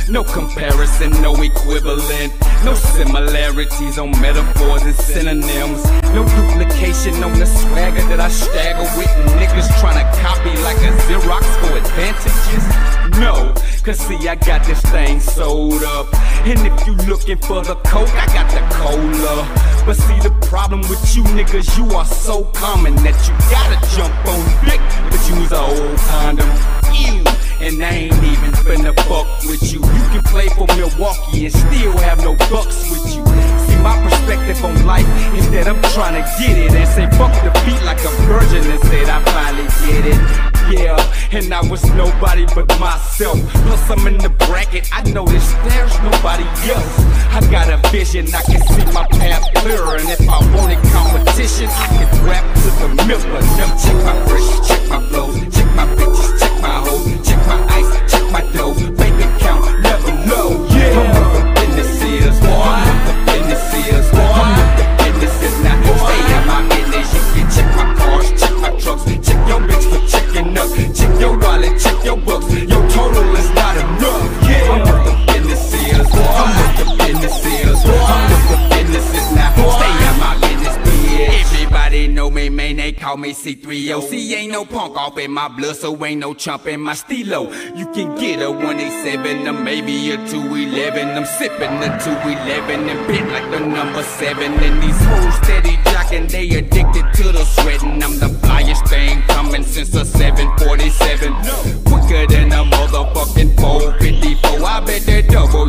No comparison, no equivalent. No similarities on metaphors and synonyms. No duplication on the swagger that I stagger with. Niggas tryna copy like a Xerox for advantages. No, cause see I got this thing sold up. And if you looking for the coke, I got the cola. But see the problem with you niggas, you are so common that you gotta jump on dick, but use an old condom. Ew. And I ain't even finna fuck with you. You can play for Milwaukee and still have no bucks with you. See my perspective on life is that I'm tryna get it and say fuck the beat like a virgin and said I finally get it. Yeah, and I was nobody but myself. Plus I'm in the bracket, I noticed there's nobody else. I got a vision, I can see my path clearer. And if I wanted competition, I could rap to the Miller. Now check my fresh, check my flows, check my bitches, check my hoes, check my ice, check my dough, bank account, never know. Yeah, I'm what the business is, I'm what the business is, I'm what the business is. Now stay in my business, you can check my cars, check my trucks, check your bitch for checking up, check your wallet, check your books, your total is not enough. Yeah, I'm what the business is, I'm what the business is, I'm what the business is. Now stay in my business, bitch. Everybody know me, man, they call me C3O. See, ain't no punk off in my blood, so ain't no chump in my stilo. You can get a 187 or maybe a 211. I'm sipping the 211 and bit like the number 7. And these hoes steady jocking, they addicted to the sweating. I'm the flyest thing coming since a 747. Quicker than a motherfucking 454. I bet that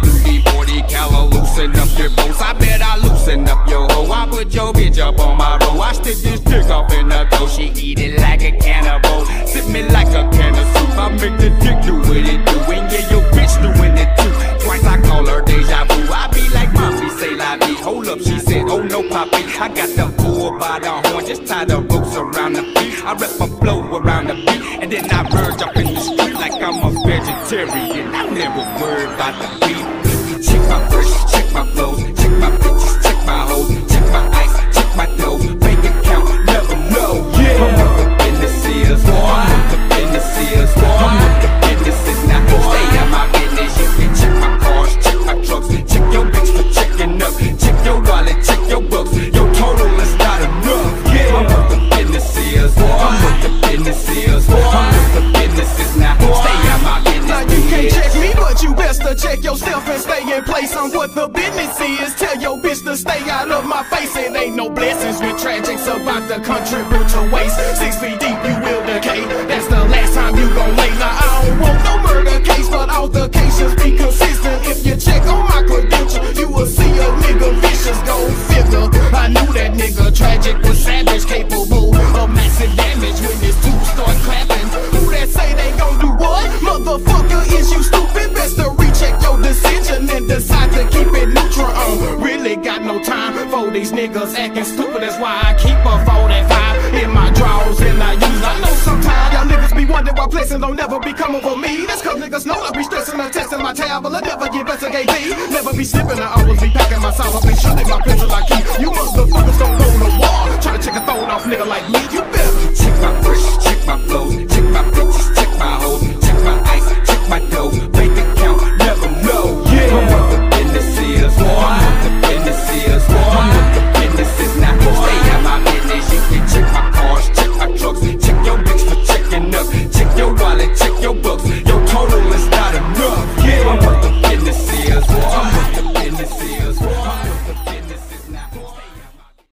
WD-40 cal loosen up your bones. I bet I loosen up your hoe. I put your bitch up on my row. I stick this dick off in the throat. She eat it like a cannibal. Sip me like a can of soup. I make the dick do what it do. And yeah, your bitch doing it too. Twice I call her deja vu. I be like, mommy, say la vie. Hold up, she said, oh no, poppy. I got the bull by the horn, just tie the ropes around the feet. I rep a flow around the beat, and then I merge up in the street like I'm a vegetarian. I never worry about the beat. Check my fresh, check my flows, check my bitches, check my hoes, check my ice, check my dough, bank account, never know. Yeah, I'm what the business is, I'm what the business is, I'm what the business is. Now stay in my business, you can check my cars, check my trucks, check your bitch for checking up, check your wallet, check your books, your total is not enough. Yeah, I'm what the business is, I'm what the business is, I'm what the business is. Now stay in my business. Now you can't check me, but you best to check yourself and stay in place on what the business is. Tell your bitch to stay out of my face. It ain't no blessings with tragics about to contribute to waste. 6 feet deep, you will decay. That's the last time you gon' lay. Now I don't want no murder case, but altercations be consistent. If you check on my credentials, you will see a nigga vicious. Go figure. I knew that nigga tragic was savage, capable of massive damage when this tube start clapping. Who that say they gon' do what? Motherfucker, is you stupid? Best to recheck your decision and decide to keep it neutral on. Really got no time for these niggas acting stupid. That's why I keep a 45 in my drawers and I know sometimes y'all niggas be wondering why blessings don't never be coming for me. That's cause niggas know I be stressing and testing my tab, but I never investigate these. Never be slipping, I always be packing my sauce. I be shooting my pencil I keep. You motherfuckers don't go to war. Try to check a thrown off nigga like me, you better check my fresh, check my flow,